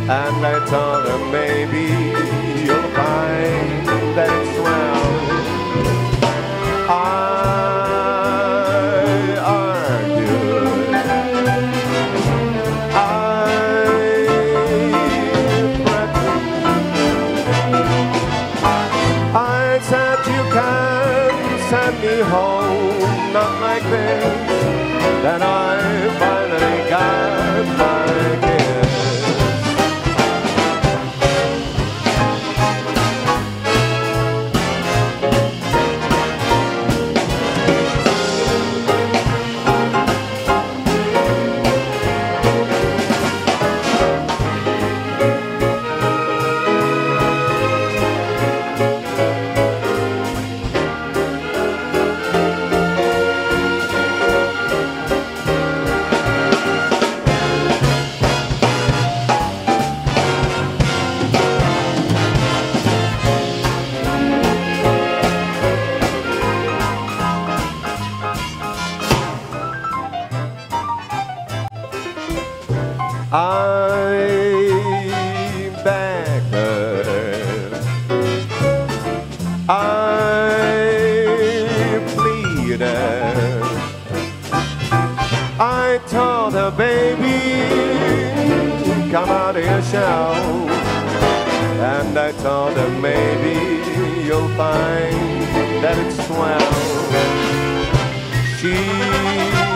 And I told her maybe you'll find that it's swell. I argued, I threatened, I said you can't send me home, not like this. Then I finally got my kiss. I begged her, I pleaded, I told her, baby, come out of your shell. And I told her, maybe you'll find that it's swell. She